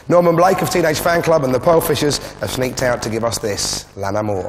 Norman Blake of Teenage Fan Club and the Pearl Fishers have sneaked out to give us this, L'Amour.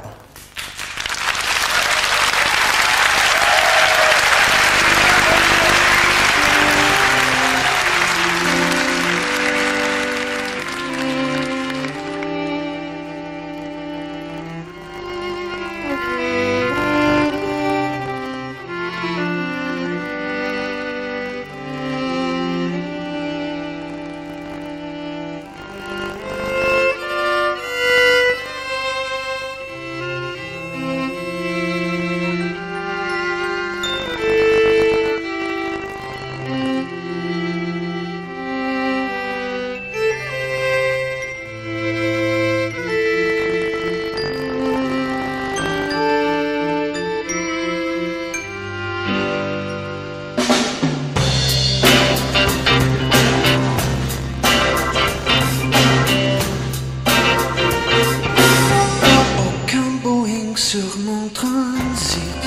Sur mon transit,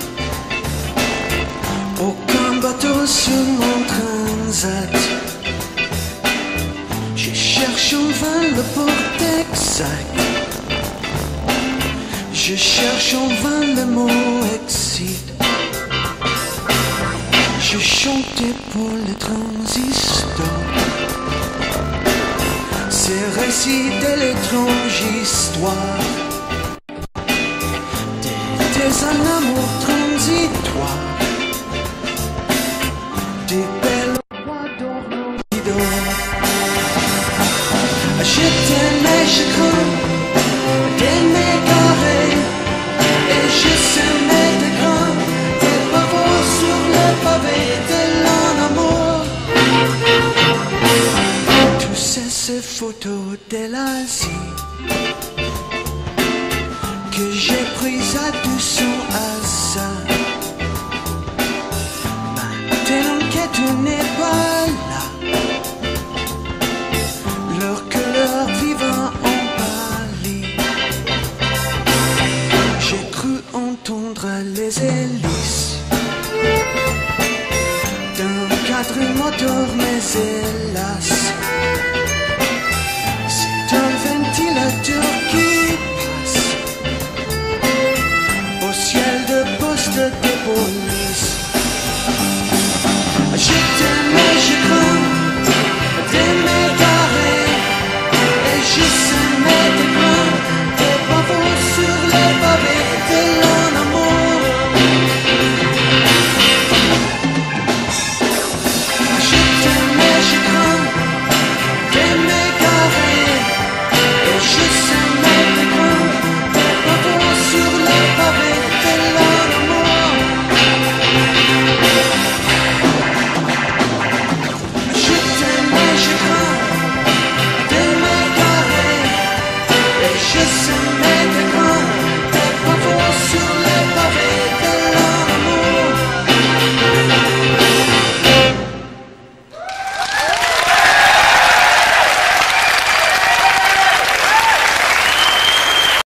aucun bateau sur mon transat. Je cherche en vain le port exact. Je cherche en vain le mot excite. Je chantais pour le transistor ces récits de l'étrange histoire. Des amours transitoires, des belles voix d'orlando. J'étais mes chagrins, des m'égarer, et je semais des grains, des pavots sur le pavé de l'amour. Tous ces photos de l'Asie que j'ai prise à tout son hasard. Maintenant que tout n'est pas